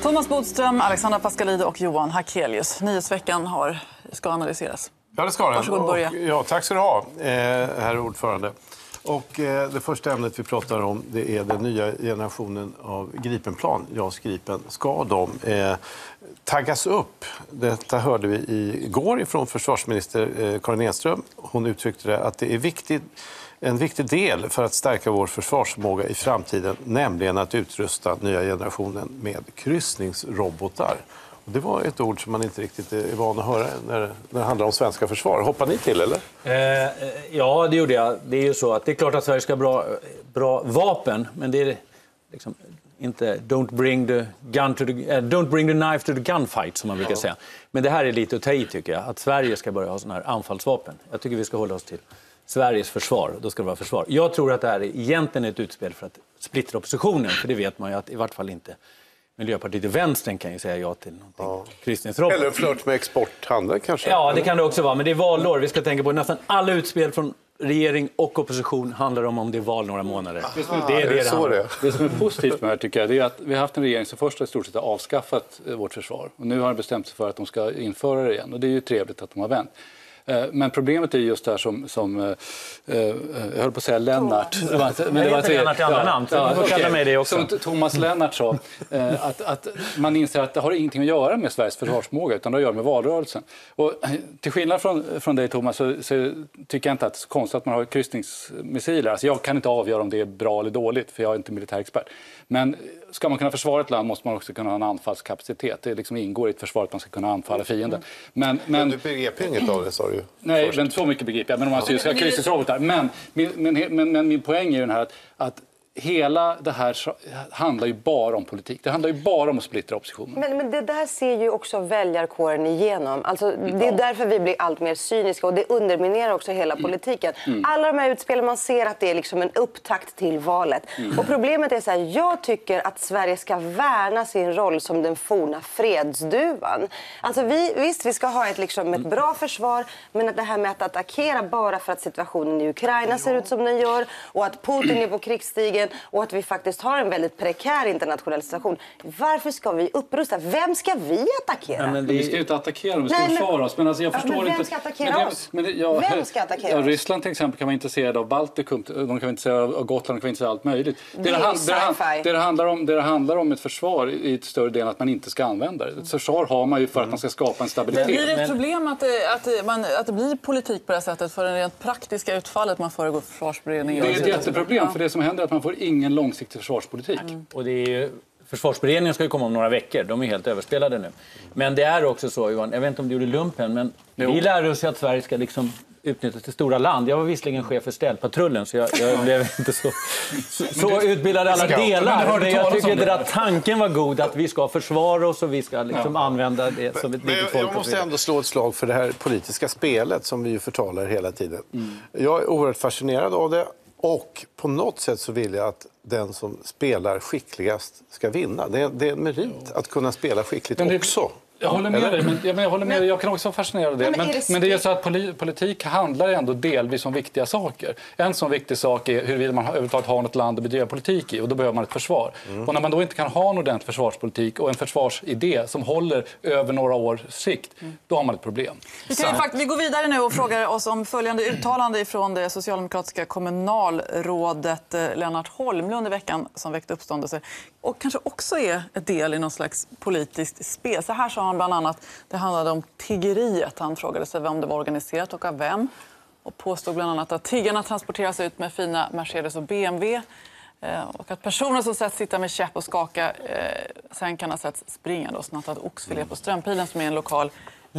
Thomas Bodström, Alexandra Pascalidou och Johan Hakelius. Nyhetsveckan ska analyseras. Ja, det ska det. Varsågod, börja. Ja, tack ska du ha, herr ordförande. Och det första ämnet vi pratar om, det är den nya generationen av Gripenplan, JAS Gripen. Ska de taggas upp? Detta hörde vi igår från försvarsminister Karin Enström. Hon uttryckte det att det är en viktig del för att stärka vår försvarsförmåga i framtiden, nämligen att utrusta nya generationen med kryssningsrobotar. Och det var ett ord som man inte riktigt är van att höra när det handlar om svenska försvar. Hoppar ni till, eller? Ja, det gjorde jag. Det är ju så att det är klart att Sverige ska ha bra vapen, men det är liksom inte don't bring the knife to the gunfight, som man brukar säga. Men det här är lite att ta i, tycker jag, att Sverige ska börja ha såna här anfallsvapen. Jag tycker vi ska hålla oss till Sveriges försvar, då ska det vara försvar. Jag tror att det här är egentligen ett utspel för att splittra oppositionen, för det vet man ju att i vart fall inte Miljöpartiet och vänstern kan ju säga ja till någonting. Kryssningsrobot. Eller flört med exporthandel kanske? Ja, det kan det också vara, men det är valår. Vi ska tänka på nästan alla utspel från regering och opposition handlar om det är val några månader. Det som är positivt med det här, tycker jag, det är att vi har haft en regering som först i stort sett har avskaffat vårt försvar. Och nu har de bestämt sig för att de ska införa det igen. Och det är ju trevligt att de har vänt. Men problemet är just det här som jag höll på att säga Lennart. Men det var Lennart i andra namn, så du får kalla mig det också. Som Thomas Lennart sa, att man inser att det har ingenting att göra med Sveriges försvarsförmåga, utan det har att göra med valrörelsen. Och till skillnad från dig, Thomas, så tycker jag inte att det är så konstigt att man har kryssningsmissiler. Alltså jag kan inte avgöra om det är bra eller dåligt, för jag är inte militärexpert. Men ska man kunna försvara ett land måste man också kunna ha en anfallskapacitet. Det liksom ingår i ett försvar att man ska kunna anfalla fienden. Men du begrepp inget av det, sa du. Nej, först. men så mycket begriper jag. Men om man ska kryssningsrobotar. Men min poäng är ju den här att hela det här handlar ju bara om politik. Det handlar ju bara om att splittra oppositionen. Men det där ser ju också väljarkåren igenom. Alltså, det är därför vi blir allt mer cyniska, och det underminerar också hela politiken. Alla de här utspelen, man ser att det är liksom en upptakt till valet. Och problemet är så här, jag tycker att Sverige ska värna sin roll som den forna fredsduvan. Alltså vi ska ha ett bra försvar, men att det här med att attackera bara för att situationen i Ukraina ser ut som den gör, och att Putin är på krigsstigen, och att vi faktiskt har en väldigt prekär internationell situation. Varför ska vi upprusta? Vem ska vi attackera? Men vi ska ju inte attackera dem, vi ska försvara oss. Men alltså, jag förstår vem inte. ska attackera oss? Vem ska attackera oss? Ryssland till exempel kan vara intresserad av Baltikum, de kan vara intresserade av Gotland, de kan vara intresserade av allt möjligt. Det handlar om ett försvar i ett större del att man inte ska använda det. Ett försvar har man ju för att man ska skapa en stabilitet. Blir det ett problem att det blir politik på det här sättet för det rent praktiska utfallet man föregår försvarsberedningen? Det är ett jätteproblem, för det som händer är att man får ingen långsiktig försvarspolitik. Och det är ju, försvarsberedningen ska ju komma om några veckor. De är helt överspelade nu. Men det är också så, Johan, jag vet inte om du gjorde lumpen, men vi lär oss ju att Sverige ska utnyttjas till stora land. Jag var visserligen chef för ställpatrullen, så jag blev inte så utbildad i alla delar. Men jag tycker att tanken var god, att vi ska försvara oss och vi ska använda det som ett litet folk. Jag måste ändå slå ett slag för det här politiska spelet som vi ju förtalar hela tiden. Jag är oerhört fascinerad av det. Och på något sätt så vill jag att den som spelar skickligast ska vinna. Det är en merit att kunna spela skickligt också. Jag håller med dig, jag kan också vara fascinerad av det. Men det är så att politik handlar ändå delvis om viktiga saker. En sån viktig sak är huruvida man överhuvudtaget har något land att bedriva politik i, och då behöver man ett försvar. Och när man då inte kan ha en ordentlig försvarspolitik och en försvarsidé som håller över några års sikt, då har man ett problem. Vi går vidare nu och frågar oss om följande uttalande från det socialdemokratiska kommunalrådet Lennart Holmlund i veckan, som väckte uppståndelse och kanske också är ett del i någon slags politiskt spel. Så här sa han bland annat, det handlade om tiggeriet. Han frågade sig om det var organiserat och av vem. Och påstod bland annat att tiggarna transporteras ut med fina Mercedes och BMW. Och att personer som sätts sitta med käpp och skaka sen kan ha setts springande och snattat oxfilé på Strömpilen, som är en lokal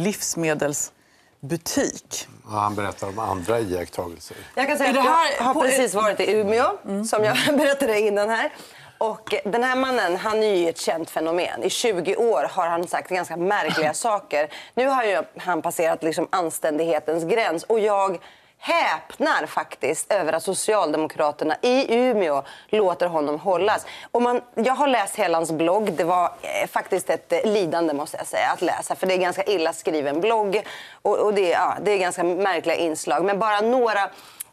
livsmedelsbutik. Ja, han berättar om andra iakttagelser. Jag kan säga att jag har precis varit i Umeå, som jag berättade innan här. Och den här mannen, han är ju ett känt fenomen. I 20 år har han sagt ganska märkliga saker. Nu har ju han passerat anständighetens gräns. Och jag häpnar faktiskt över att Socialdemokraterna i Umeå låter honom hållas. Och jag har läst hela hans blogg. Det var faktiskt ett lidande, måste jag säga, att läsa. För det är ganska illa skriven blogg. Och det är ganska märkliga inslag. Men bara några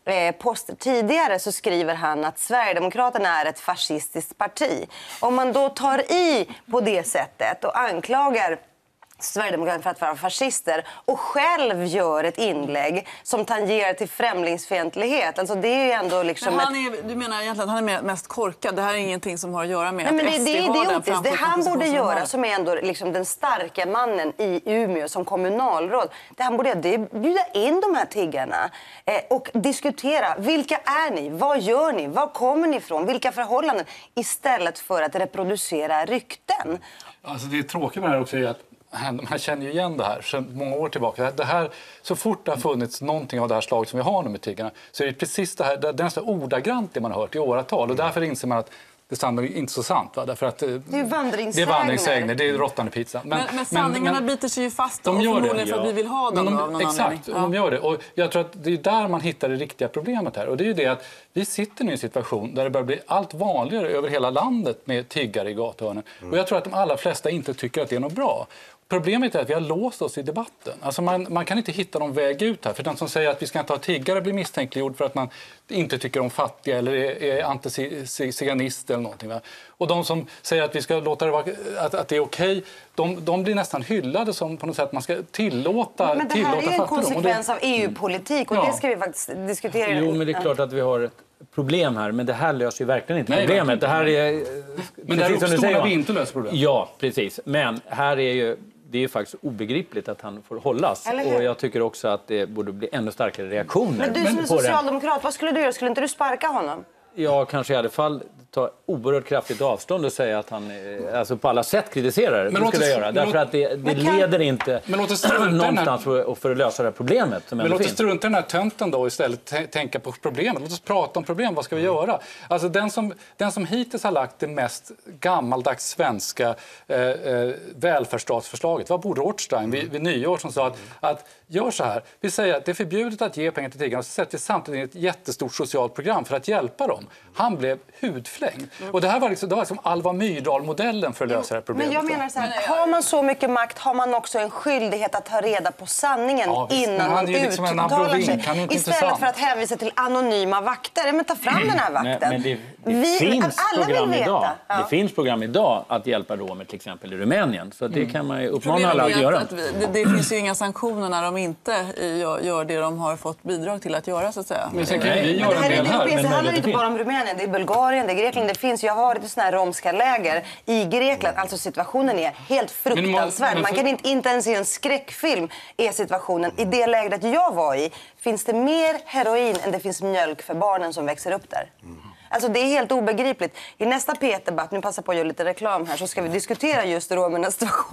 poster tidigare så skriver han att Sverigedemokraterna är ett fascistiskt parti. Om man då tar i på det sättet och anklagar Sverigedemokraterna för att vara fascister och själv gör ett inlägg som tangerar till främlingsfientlighet. Alltså det är ju ändå liksom men du menar egentligen att han är mest korkad? Det här är ingenting som har att göra med Nej, att men SD det är har den idiotiskt. Det han borde göra, som är ändå liksom den starka mannen i Umeå som kommunalråd, det han borde göra, det är bjuda in de här tiggarna och diskutera. Vilka är ni? Vad gör ni? Var kommer ni ifrån? Vilka förhållanden? Istället för att reproducera rykten. Alltså det är tråkigt med det här också är att man känner ju igen det här sedan många år tillbaka. Det här, så fort det har funnits någonting av det här slaget som vi har nu med tiggarna så är det precis det här, det är nästan ordagrant det man har hört i åratal. Och därför inser man att det är inte så sant. Va? Därför att, det är vandringssägner, det är råttande pizza. Men sanningarna biter sig ju fast de gör förmodligen för att vi vill ha dem av någon exakt, anledning. de gör det. Och jag tror att det är där man hittar det riktiga problemet här. Och det är ju det att vi sitter nu i en situation där det börjar bli allt vanligare över hela landet med tiggare i gathörnen. Och jag tror att de allra flesta inte tycker att det är något bra. Problemet är att vi har låst oss i debatten. Alltså man kan inte hitta någon väg ut här. För den som säger att vi ska inte ha tiggare blir misstänkliggjord för att man inte tycker om fattiga eller är antiziganist eller någonting. Va? Och de som säger att vi ska låta det vara, att det är okej, de blir nästan hyllade som på något sätt man ska tillåta fattigdom. Men det här är ju en konsekvens av EU-politik och det ska vi faktiskt diskutera. Jo, men det är klart att vi har ett problem här, men det här löser ju verkligen inte problemet. Det här är... Men det här uppstår när vi inte löser problemet. Ja, precis. Men här är ju... Det är ju faktiskt obegripligt att han får hållas. Och jag tycker också att det borde bli ännu starkare reaktioner. Men du som är socialdemokrat, vad skulle du göra? Skulle inte du sparka honom? Ja, kanske i alla fall ta oerhört kraftigt avstånd och säga att han alltså på alla sätt kritiserar det. Det skulle jag göra. Därför att det leder inte någonstans för att lösa det här problemet. Men låt oss strunta den här tönten då och istället tänka på problemet. Låt oss prata om problem. Vad ska vi göra? Alltså den som hittills har lagt det mest gammaldags svenska välfärdsstatsförslaget var Bo Rothstein vid nyår som sa att gör så här. Vi säger att det är förbjudet att ge pengar till tiggarna och så sätter vi samtidigt ett jättestort socialt program för att hjälpa dem. Han blev hudflängd. Och det här var liksom Alva Myrdal-modellen för att lösa det här problemet. Men jag menar så här, har man så mycket makt har man också en skyldighet att ta reda på sanningen innan man liksom uttalar sig. Istället för att hänvisa till anonyma vakter. Men ta fram den här vakten. Men det finns program idag. Det finns program idag att hjälpa romer till exempel i Rumänien. Så det kan man ju uppmana alla att göra. Det finns ju inga sanktioner när de inte gör det de har fått bidrag till att göra, så att säga. Men sen kan vi göra det här en del här. Det handlar inte bara om Rumänien, det är Bulgarien, det är Grekland. Det finns, jag har varit i såna här romska läger i Grekland. Alltså situationen är helt fruktansvärd. Man kan inte ens i en skräckfilm är situationen. I det lägret jag var i finns det mer heroin än det finns mjölk för barnen som växer upp där. Alltså det är helt obegripligt. I nästa P1-debatt, nu passar på att göra lite reklam här, så ska vi diskutera just romernas situation.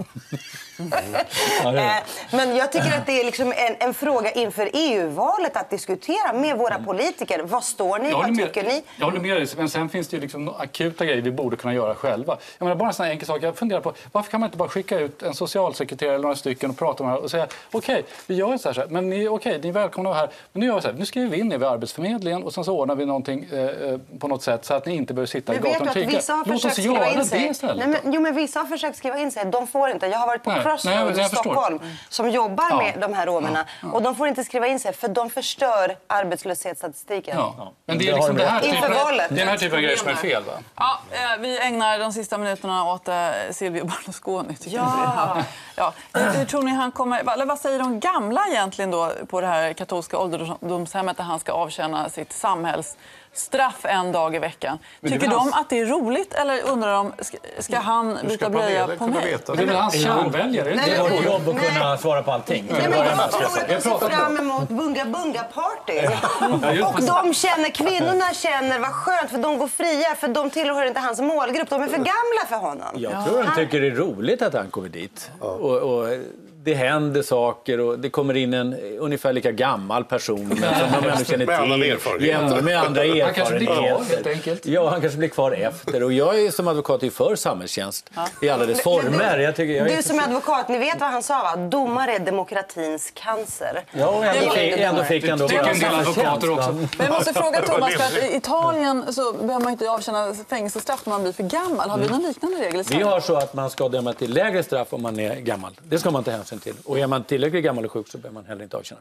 Men jag tycker att det är liksom en fråga inför EU-valet att diskutera med våra politiker. Vad står ni? Vad tycker ni? Jag håller med dig, men sen finns det ju liksom akuta grejer vi borde kunna göra själva. Jag menar bara en sån här enkel sak. Jag funderar på, varför kan man inte bara skicka ut en socialsekreterare eller några stycken och prata med här och säga okej, vi gör så här, men ni är välkomna här. Men nu gör vi så här, nu skriver vi in er vid Arbetsförmedlingen och sen så ordnar vi någonting på något sätt så att ni inte behöver sitta i gatan och tigga. Låt oss göra det istället. Men vissa har försökt skriva in sig. De får inte. Jag har varit på Crossroads i Stockholm som jobbar med de här romerna. Och de får inte skriva in sig för de förstör arbetslöshetsstatistiken. Men det är liksom det här typen av grejer som är fel, va? Ja, vi ägnar de sista minuterna åt Silvio Berlusconi. Hur tror ni han kommer... Eller vad säger de gamla egentligen då på det här katolska ålderdomshemmet där han ska avtjäna sitt samhällsstraff en dag i veckan? Tycker de att det är roligt eller undrar de, ska han byta blöja på mig? Det är väl hans kärnväljare. Det är vårt jobb att kunna svara på allting. Jag ser fram emot bunga-bunga-party. Och kvinnorna känner vad skönt för de går fria för de tillhör inte hans målgrupp. De är för gamla för honom. Jag tror de tycker det är roligt att han kommer dit. Och det händer saker och det kommer in en ungefär lika gammal person som de ändå känner till. Med andra erfarenheter. Han kanske blir kvar helt enkelt. Ja, han kanske blir kvar efter. Och jag är som advokat för samhällstjänst i alla dess former. Du som advokat, ni vet vad han sa, va? Domare är demokratins cancer. Ja, och ändå fick han då bara advokater också. Men jag måste fråga Thomas, för att i Italien så behöver man inte avtjäna fängelsestraff när man blir för gammal. Har vi någon liknande regel? Vi har så att man ska döma till lägre straff om man är gammal. Det ska man ta hänsyn till. Och är man tillräckligt gammal och sjuk så behöver man heller inte avtjäna.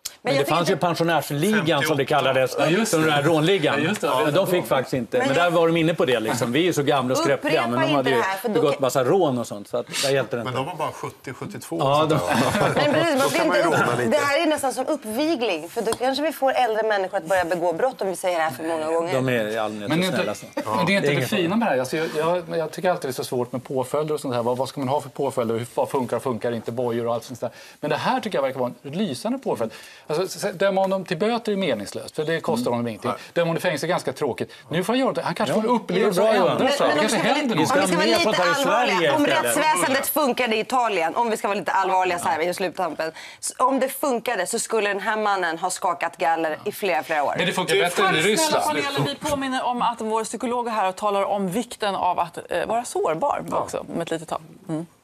Men det fanns ju pensionärsligan som det kallades, som den här rånligan. Men de fick faktiskt inte. Men där var de inne på det liksom. Vi är så gamla och skröpliga, men de hade ju begått massa rån och sånt. Så att där hjälpte det inte. Men de var bara 70-72. Ja, det här är nästan som uppvigling. För då kanske vi får äldre människor att börja begå brott om vi säger det här för många gånger. De är i allmänhet så snälla. Men det är inte det fina med det här. Alltså, jag tycker alltid det är så svårt med påföljder och sånt här. Vad ska man ha för påföljder? Vad funkar inte, bojor och allt sånt där. Men det här tycker jag verkar vara en lysande påföljd. Alltså, döma honom till böter är meningslöst, för det kostar honom ingenting. Döma honom till fängelse är ganska tråkigt. Nu får han göra det. Han kanske får uppleva och ändra sig. Det kanske händer något. Om vi ska vara lite allvarliga, om rättsväsendet funkade i Italien, om vi ska vara lite allvarliga så här i sluttampen. Om det funkade så skulle den här mannen ha skakat galler i flera år. Men det funkar bättre än i Ryssland. Vi påminner om att vår psykolog här talar om vikten av att vara sårbar också om ett litet tag.